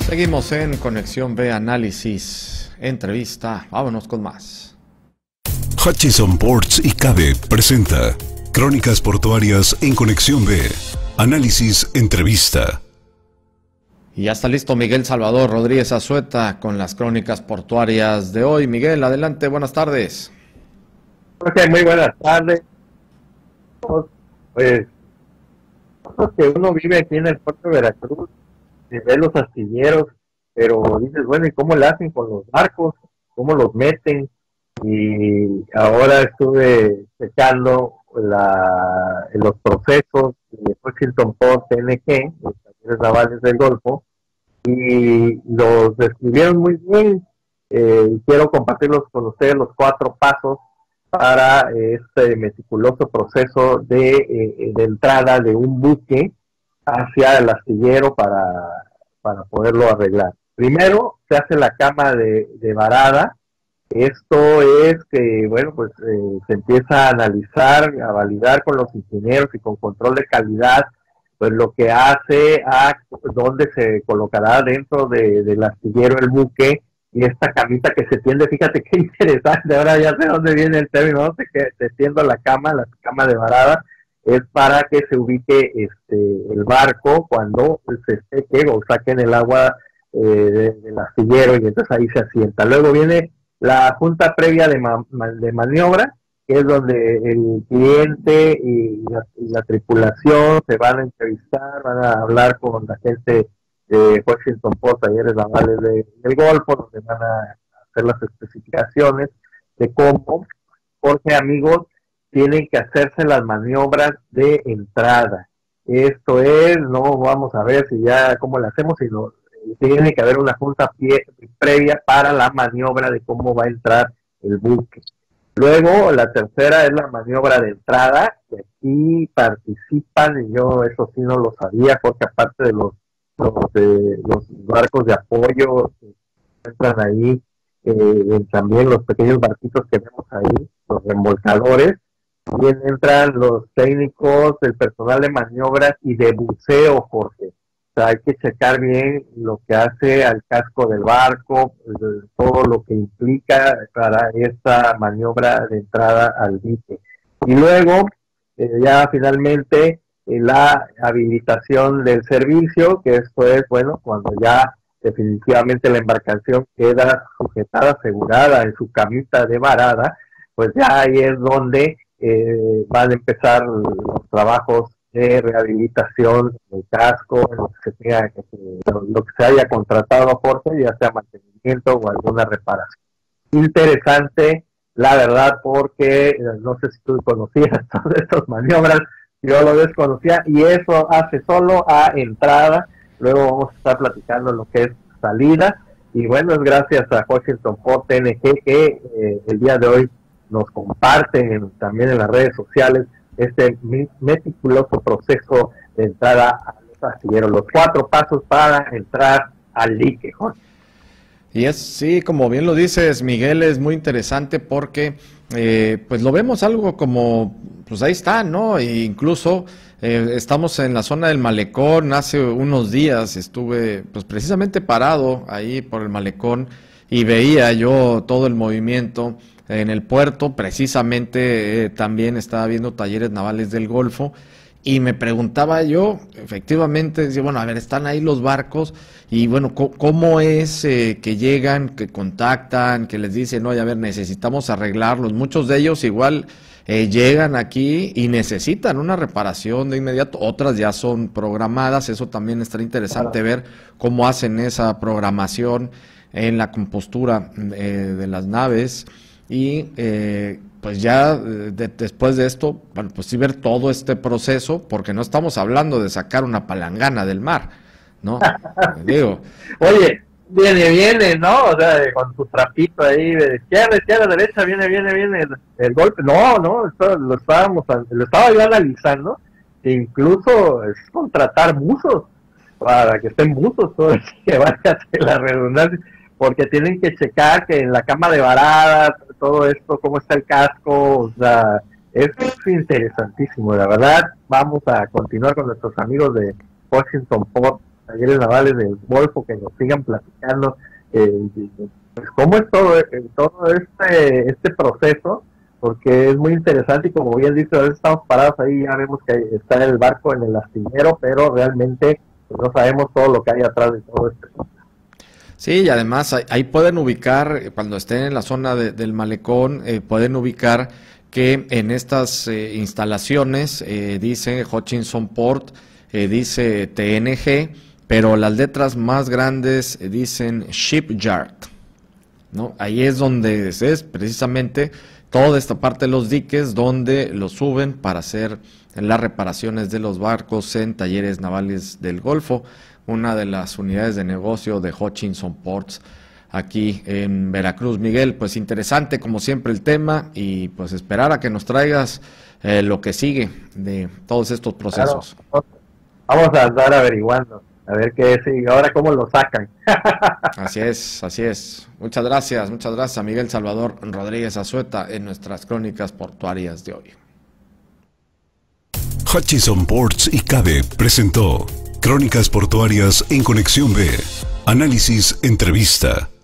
Seguimos en Conexión B, análisis, entrevista. Vámonos con más. Hutchison Ports y Cabe presenta Crónicas Portuarias en Conexión B, análisis, entrevista. Y ya está listo Miguel Salvador Rodríguez Azueta con las crónicas portuarias de hoy. Miguel, adelante, buenas tardes. Ok, muy buenas tardes. Pues, que uno vive aquí en el puerto de Veracruz, y ve los astilleros, pero dices, bueno, ¿y cómo le hacen con los barcos? ¿Cómo los meten? Y ahora estuve checando los procesos de Washington Port TNG, los talleres navales del Golfo, y los describieron muy bien. Y quiero compartirlos con ustedes los 4 pasos para este meticuloso proceso de entrada de un buque hacia el astillero para poderlo arreglar. Primero se hace la cama de varada. Esto es que, bueno, pues se empieza a analizar, a validar con los ingenieros y con control de calidad, pues lo que hace a dónde se colocará dentro del astillero el buque, y esta camita que se tiende, fíjate qué interesante, ahora ya sé dónde viene el término, no sé, que se tiende la cama de varada, es para que se ubique el barco cuando se seque o saquen el agua del astillero, y entonces ahí se asienta. Luego viene la junta previa de maniobra, que es donde el cliente y la tripulación se van a entrevistar, van a hablar con la gente de Washington Port, talleres navales del Golfo, donde van a hacer las especificaciones de cómo, porque amigos, tienen que hacerse las maniobras de entrada. Esto es, no vamos a ver si ya cómo lo hacemos, sino tiene que haber una junta previa para la maniobra de cómo va a entrar el buque. Luego, la tercera es la maniobra de entrada, que aquí participan, y yo eso sí no lo sabía, porque aparte de los barcos de apoyo que entran ahí, también los pequeños barquitos que vemos ahí, los remolcadores, también entran los técnicos, el personal de maniobras y de buceo, Jorge. O sea, hay que checar bien lo que hace al casco del barco, todo lo que implica para esta maniobra de entrada al dique. Y luego, ya finalmente, la habilitación del servicio, que esto es, bueno, cuando ya definitivamente la embarcación queda sujetada, asegurada en su camita de varada, pues ya ahí es donde van a empezar los trabajos de rehabilitación del casco, lo que se haya contratado a Jorge, ya sea mantenimiento o alguna reparación. Interesante, la verdad, porque no sé si tú conocías todas estas maniobras, yo lo desconocía, y eso hace solo a entrada. Luego vamos a estar platicando lo que es salida, y bueno, es gracias a Washington Port TNG que el día de hoy nos comparten también en las redes sociales este meticuloso proceso de entrada a los astilleros, los 4 pasos para entrar al dique, Jorge. Y sí, como bien lo dices, Miguel, es muy interesante porque pues lo vemos algo como, pues ahí está, ¿no? E incluso estamos en la zona del malecón. Hace unos días estuve pues precisamente parado ahí por el malecón y veía yo todo el movimiento en el puerto. Precisamente también estaba viendo talleres navales del Golfo y me preguntaba yo, efectivamente, decía, bueno, a ver, están ahí los barcos y bueno, ¿cómo es que llegan, que contactan, que les dicen, oye, a ver, necesitamos arreglarlos? Muchos de ellos igual llegan aquí y necesitan una reparación de inmediato, otras ya son programadas. Eso también estará interesante ver cómo hacen esa programación en la compostura de las naves. Y pues ya después de esto, bueno, pues sí ver todo este proceso, porque no estamos hablando de sacar una palangana del mar, ¿no? Digo, oye, viene, ¿no? O sea, con su trapito ahí de izquierda, derecha, viene el golpe. No, esto lo estaba yo analizando, e incluso es contratar buzos para que estén buzos, todo que vaya a hacer la redundancia, porque tienen que checar que en la cama de varada, todo esto, cómo está el casco. O sea, es interesantísimo, la verdad. Vamos a continuar con nuestros amigos de Washington Port talleres navales del Golfo, que nos sigan platicando pues cómo es todo este proceso, porque es muy interesante y como bien dice, a veces estamos parados ahí, ya vemos que está el barco en el astillero, pero realmente pues, no sabemos todo lo que hay atrás de todo esto. Sí, y además ahí pueden ubicar, cuando estén en la zona del malecón, pueden ubicar que en estas instalaciones dice Hutchison Port, dice TNG, pero las letras más grandes dicen Shipyard, ¿no? Ahí es donde es precisamente toda esta parte de los diques donde los suben para hacer las reparaciones de los barcos en talleres navales del Golfo, una de las unidades de negocio de Hutchison Ports aquí en Veracruz. Miguel, pues interesante como siempre el tema y pues esperar a que nos traigas lo que sigue de todos estos procesos. Claro. Vamos a andar averiguando, a ver qué es y ahora cómo lo sacan. Así es, así es. Muchas gracias a Miguel Salvador Rodríguez Azueta en nuestras crónicas portuarias de hoy. Hutchison Ports y Cabe presentó Crónicas Portuarias en Conexión B. Análisis, entrevista.